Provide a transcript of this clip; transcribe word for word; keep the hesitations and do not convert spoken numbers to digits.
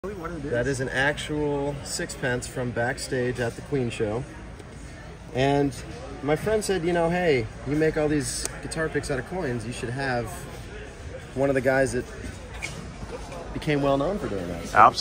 What it is? That is an actual sixpence from backstage at the Queen show. And my friend said, you know, hey, you make all these guitar picks out of coins. You should have one of the guys that became well known for doing that. So Absolutely.